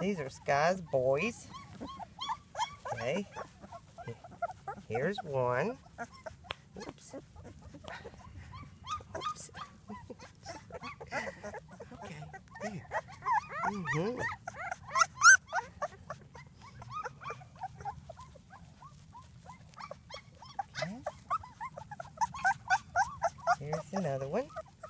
These are Sky's boys. Okay. Here's one. Oops. Oops. Okay, there. Mm-hmm. Okay. Here's another one.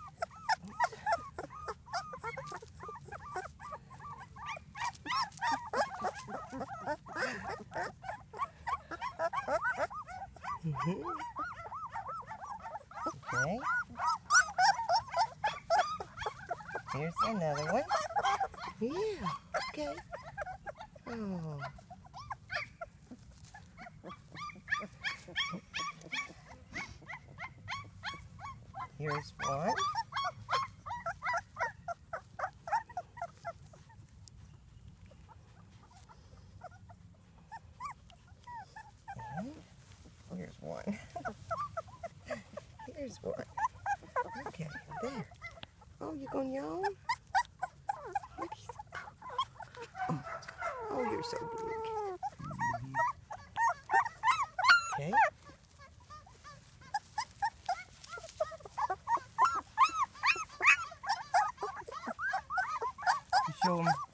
Mm-hmm. Okay. Here's another one. Yeah, okay. Oh. Here's one. And here's one. Here's one. Okay, there. Oh, you gonna yawn? Oh, you're so big. Okay. Show them